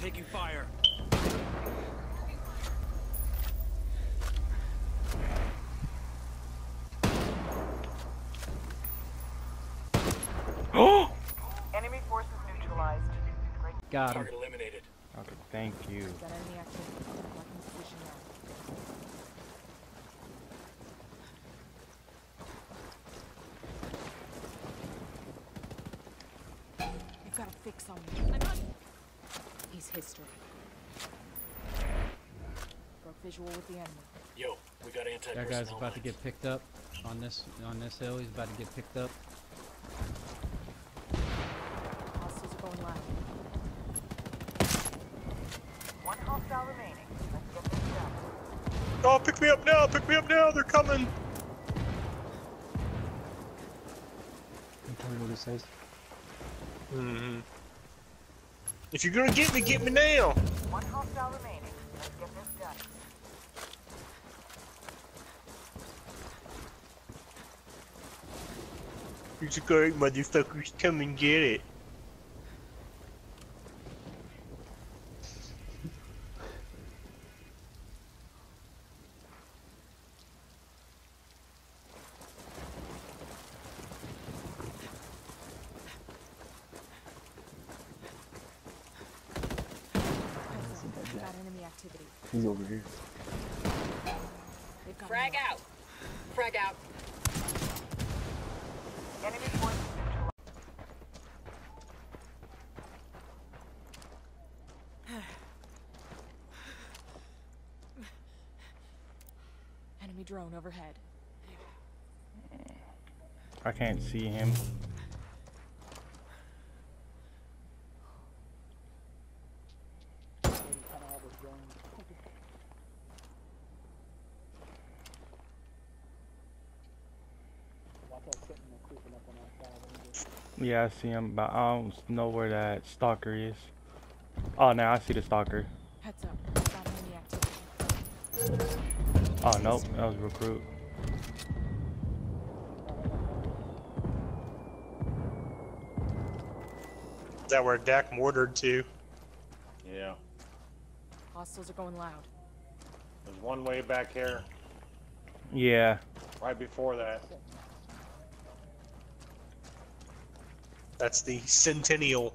taking fire. Oh! Enemy forces neutralized. Great. Got him. Target eliminated. Okay, thank you. Got enemy activity. Locking position now. You've got a fix on me. He's history. Broke visual with the enemy. Yo, we got anti-personnel That guy's about to mines. get picked up on this hill. He's about to get picked up. Hostiles are going live. One hostile remaining. Let's get this done. Oh, pick me up now! Pick me up now! They're coming! Tell me what it says. If you're gonna get me now! One hostile remaining. Let's get this done. It's great, motherfuckers. Come and get it. Got enemy activity. He's over here. They've got Frag enemy. out. Frag out. Enemy forces neutralized. Enemy drone overhead. I can't see him. Yeah, I see him, but I don't know where that stalker is. Oh, now I see the stalker. Heads up. Got enemy activity. Oh, nope, that was recruit. Is that where Dak mortared to? Yeah, Hostiles are going loud. there's one way back here, Yeah. right before that. That's the Centennial.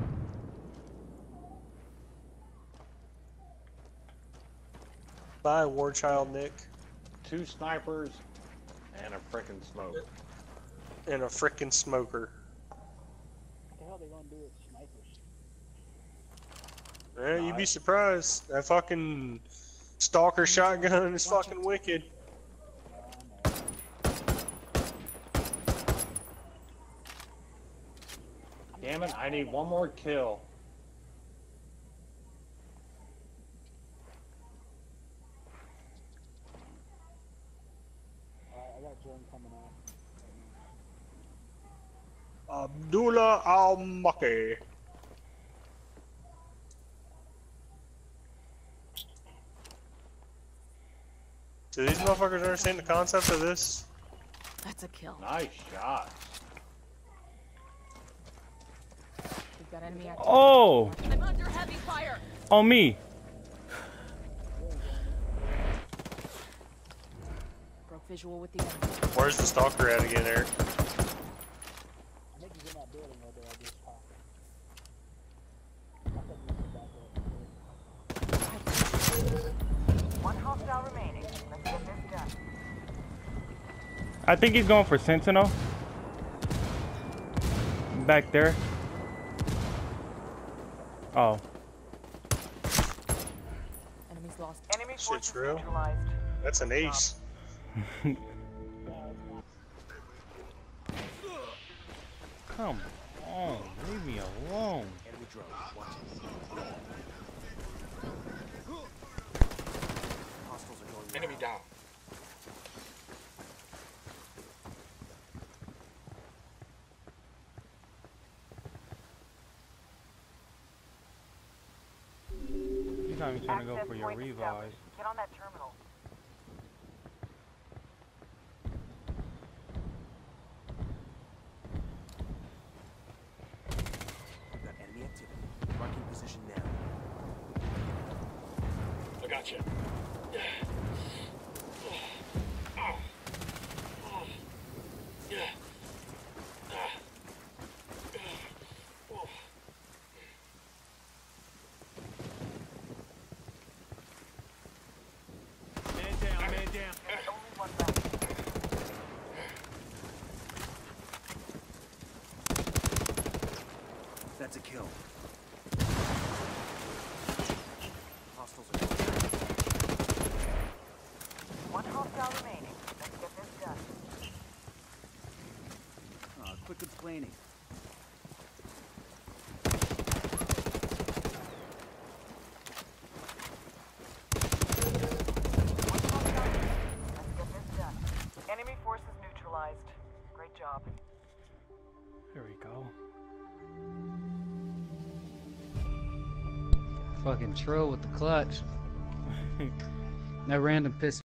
Bye, Warchild Nick. 2 snipers and a frickin' smoke. And a frickin' smoker. What the hell they gonna do with snipers? Yeah, you'd be surprised. That fucking stalker shotgun is fucking wicked. Damn it, I need one more kill. I got drone coming out. Abdullah Al-Maki. Do these motherfuckers understand the concept of this? That's a kill. Nice shot. We've got enemy activity. Oh! I'm under heavy fire. On me! Broke visual with the enemy. Where's the stalker at again, Eric? Niggas in that building right there, I just popped. I think we can back up. One hostile remaining. Let's get this done. I think he's going for Sentinel. Back there. Oh. Enemies lost. Enemy Shit's forces real. neutralized. That's an ace. Come on, leave me alone. Enemy drone. Watch it. Hostiles are going. Enemy down. He's not even trying to go Access for your point revive. established. Get on that terminal. We've got enemy activity. Marking position now. Gotcha. Man down, man down. Only one left. That's a kill. Hostiles One hostile remaining. Let's get this done. are quick explaining. One hostile remaining. Let's get this done. Enemy forces neutralized. Great job. There we go. Fucking Trill with the clutch. That random piss